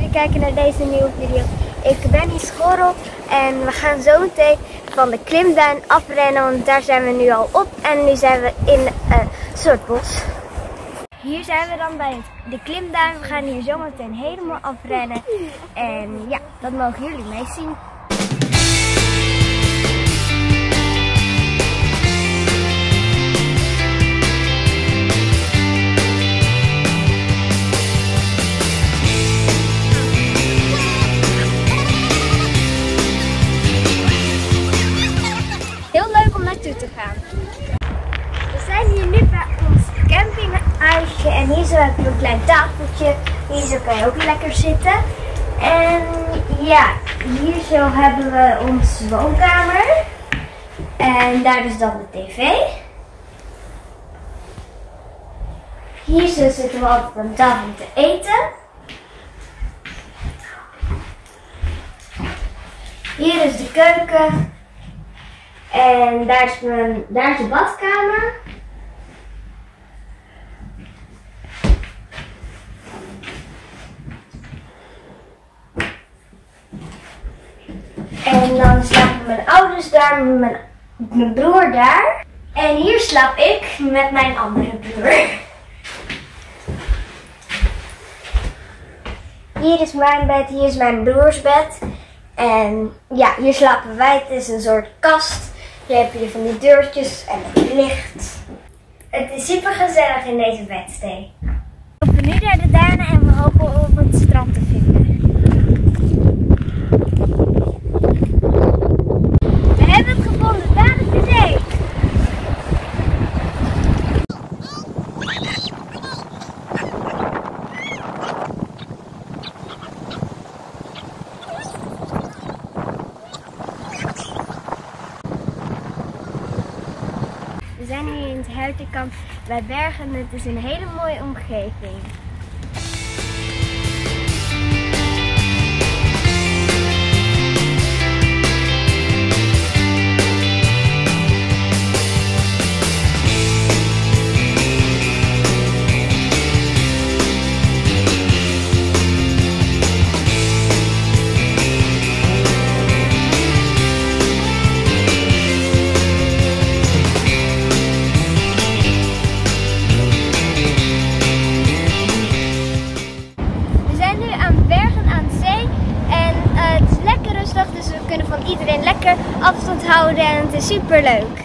jullie kijken naar deze nieuwe video. Ik ben hier Schorrel en we gaan zo meteen van de klimduin afrennen, want daar zijn we nu al op. En nu zijn we in een soort bos. Hier zijn we dan bij de klimduin. We gaan hier zo meteen helemaal afrennen. En ja, dat mogen jullie meezien. Heel leuk om naartoe te gaan. We zijn hier nu bij ons campinghuisje en hier zo heb je een klein tafeltje. Hier zo kan je ook lekker zitten. En ja, hier zo hebben we onze woonkamer. En daar is dan de tv. Hier zo zitten we altijd aan tafel te eten. Hier is de keuken. En daar is de badkamer. En dan slapen mijn ouders daar, mijn broer daar. En hier slaap ik met mijn andere broer. Hier is mijn bed, hier is mijn broers bed. En ja, hier slapen wij. Het is een soort kast. Hier heb je van die deurtjes en het licht. Het is super gezellig in deze bedstee. We lopen nu naar de duinen en we hopen op het strand te vinden. We hebben het gevonden, daar is de zee. We zijn hier in het hertenkamp bij Bergen. Het is een hele mooie omgeving. Dus we kunnen van iedereen lekker afstand houden en het is super leuk.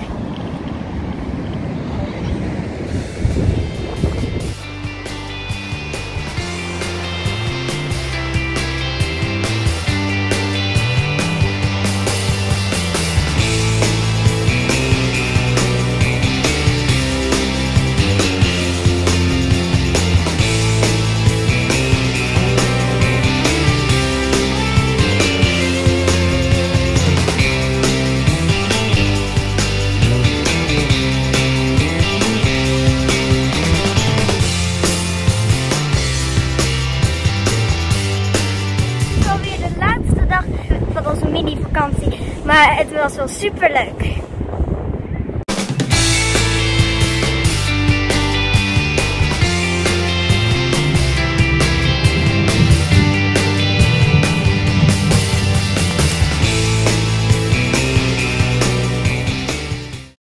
Van onze mini-vakantie, maar het was wel super leuk.